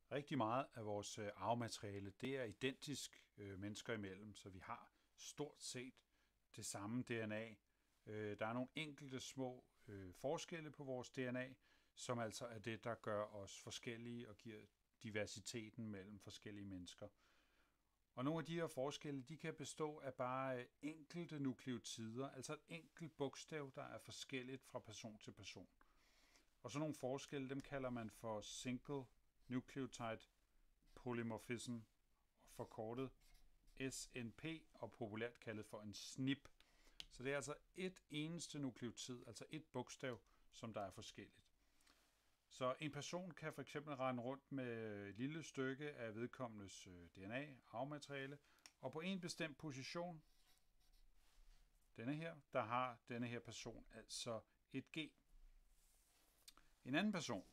Rigtig meget af vores arvemateriale, det er identisk mennesker imellem, så vi har stort set det samme DNA. Der er nogle enkelte små forskelle på vores DNA, som altså er det, der gør os forskellige og giver diversiteten mellem forskellige mennesker. Og nogle af de her forskelle, de kan bestå af bare enkelte nukleotider, altså et enkelt bogstav, der er forskelligt fra person til person. Og sådan nogle forskelle, dem kalder man for single nucleotide polymorphism, forkortet SNP og populært kaldet for en SNP. Så det er altså et eneste nukleotid, altså et bogstav, som der er forskelligt. Så en person kan for eksempel rende rundt med et lille stykke af vedkommendes DNA, arvemateriale, og på en bestemt position, denne her, der har denne her person altså et G. En anden person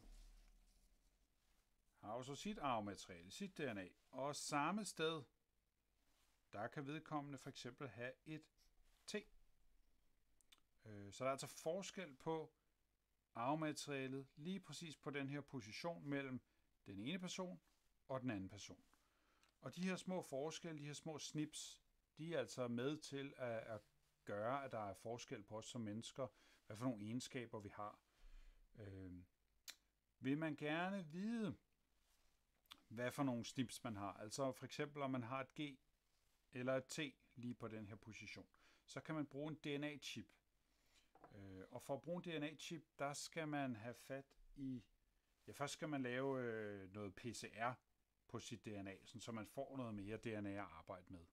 har også sit arvemateriale, sit DNA, og samme sted, der kan vedkommende for eksempel have et T. Så der er altså forskel på arvematerialet lige præcis på den her position mellem den ene person og den anden person. Og de her små forskelle, de her små snips, de er altså med til at gøre, at der er forskel på os som mennesker, hvad for nogle egenskaber vi har. Vil man gerne vide, hvad for nogle snips man har, altså for eksempel om man har et G eller et T lige på den her position, så kan man bruge en DNA-chip. Og for at bruge en DNA-chip, der skal man have fat i, først skal man lave noget PCR på sit DNA, så man får noget mere DNA at arbejde med.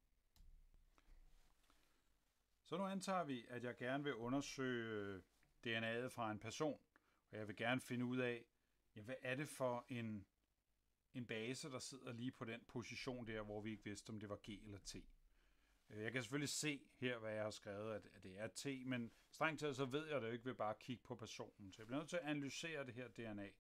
Så nu antager vi, at jeg gerne vil undersøge DNA'et fra en person, og jeg vil gerne finde ud af, hvad er det for en base, der sidder lige på den position der, hvor vi ikke vidste, om det var G eller T. Jeg kan selvfølgelig se her, hvad jeg har skrevet, at det er T, men strengt taget så ved jeg det jo ikke ved bare at kigge på personen. Så jeg bliver nødt til at analysere det her DNA,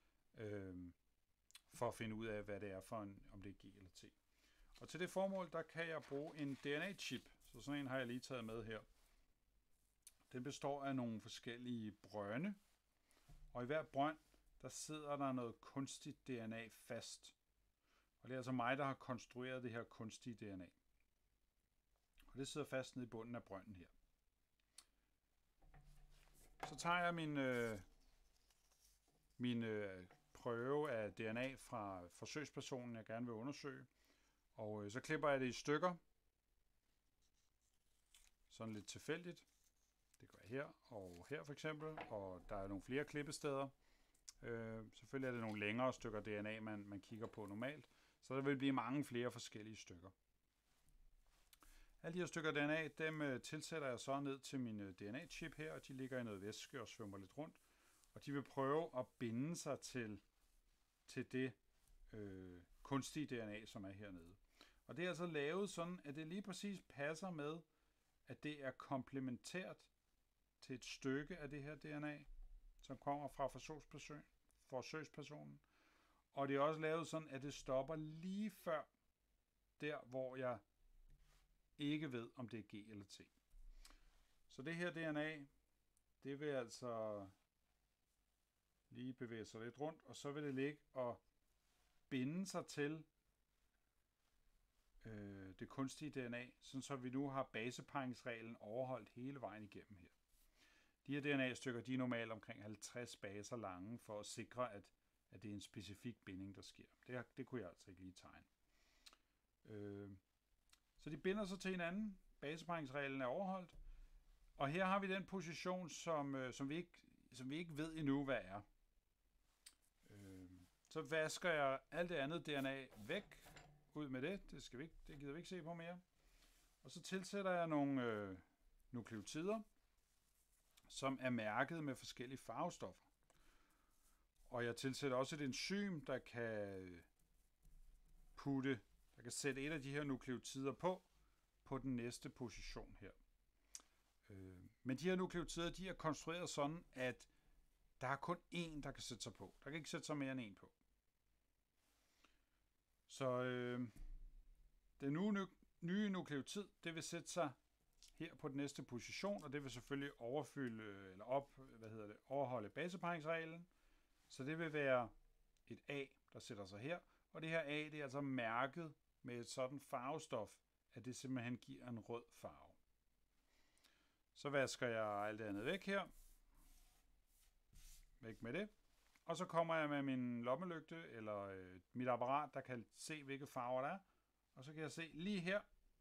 for at finde ud af, hvad det er for om det er G eller T. Og til det formål, der kan jeg bruge en DNA-chip. Så sådan en har jeg lige taget med her. Den består af nogle forskellige brønde, og i hver brønd, der sidder der noget kunstigt DNA fast. Og det er altså mig, der har konstrueret det her kunstige DNA. Og det sidder fast nede i bunden af brønden her. Så tager jeg min prøve af DNA fra forsøgspersonen, jeg gerne vil undersøge. Og så klipper jeg det i stykker. Sådan lidt tilfældigt. Det gør jeg her og her for eksempel. Og der er nogle flere klippesteder. Selvfølgelig er det nogle længere stykker DNA, man kigger på normalt. Så der vil blive mange flere forskellige stykker. Alle de her stykker DNA, dem tilsætter jeg så ned til min DNA-chip her, og de ligger i noget væske og svømmer lidt rundt. Og de vil prøve at binde sig til det kunstige DNA, som er hernede. Og det er altså lavet sådan, at det lige præcis passer med, at det er komplementært til et stykke af det her DNA, som kommer fra forsøgspersonen. Og det er også lavet sådan, at det stopper lige før der, hvor jeg ikke ved, om det er G eller T. Så det her DNA, det vil altså lige bevæge sig lidt rundt, og så vil det ligge og binde sig til det kunstige DNA, sådan så vi nu har baseparingsreglen overholdt hele vejen igennem her. De her DNA-stykker, de er normalt omkring 50 baser lange, for at sikre, at det er en specifik binding, der sker. Det kunne jeg altså ikke lige tegne. Så de binder sig til hinanden. Baseparingsreglen er overholdt. Og her har vi den position, som vi ikke ved endnu, hvad er. Så vasker jeg alt det andet DNA væk. Ud med det. Det gider vi ikke se på mere. Og så tilsætter jeg nogle nukleotider, som er mærket med forskellige farvestoffer. Og jeg tilsætter også et enzym, der kan sætte et af de her nukleotider på den næste position her. Men de her nukleotider, de er konstrueret sådan, at der er kun én, der kan sætte sig på. Der kan ikke sætte sig mere end én på. Så den nye nukleotid, det vil sætte sig her på den næste position, og det vil selvfølgelig overholde baseparingsreglen. Så det vil være et A, der sætter sig her, og det her A, det er altså mærket med et sådan farvestof, at det simpelthen giver en rød farve. Så vasker jeg alt det andet væk her. Væk med det. Og så kommer jeg med min lommelygte, eller mit apparat, der kan se, hvilke farver der er. Og så kan jeg se lige her,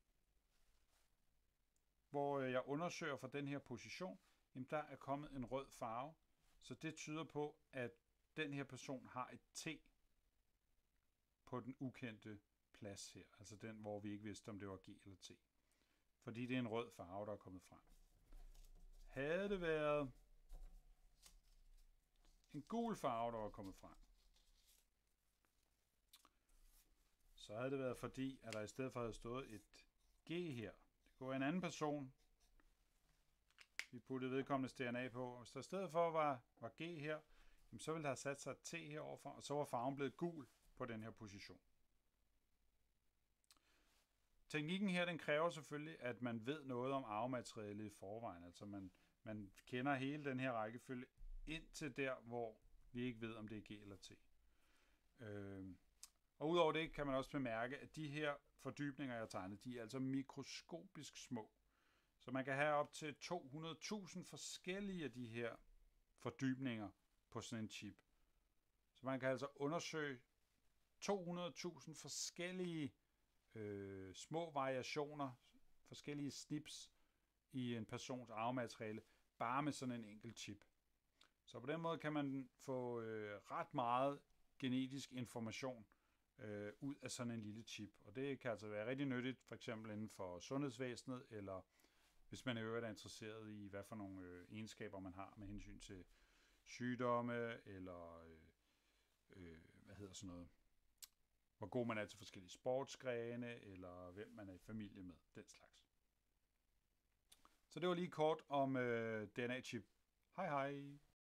hvor jeg undersøger for den her position, jamen der er kommet en rød farve. Så det tyder på, at den her person har et T på den ukendte plads her. Altså den, hvor vi ikke vidste, om det var G eller T. Fordi det er en rød farve, der er kommet frem. Havde det været en gul farve, der var kommet frem, så havde det været fordi, at der i stedet for havde stået et G her. Det kunne være en anden person, vi puttede vedkommendes DNA på. Hvis der i stedet for var G her, så ville der have sat sig et T heroverfor, og så var farven blevet gul på den her position. Teknikken her, den kræver selvfølgelig, at man ved noget om arvematerialet i forvejen. Altså man kender hele den her rækkefølge indtil der, hvor vi ikke ved, om det er G eller T. Og udover det kan man også bemærke, at de her fordybninger, jeg har tegnet, de er altså mikroskopisk små. Så man kan have op til 200.000 forskellige af de her fordybninger på sådan en chip. Så man kan altså undersøge 200.000 forskellige små variationer, forskellige snips i en persons arvemateriale, bare med sådan en enkelt chip. Så på den måde kan man få ret meget genetisk information ud af sådan en lille chip. Og det kan altså være rigtig nyttigt, for eksempel inden for sundhedsvæsenet, eller hvis man i øvrigt er interesseret i, hvad for nogle egenskaber man har med hensyn til sygdomme, eller hvor god man er til forskellige sportsgrene, eller hvem man er i familie med, den slags. Så det var lige kort om DNA-chip. Hej hej!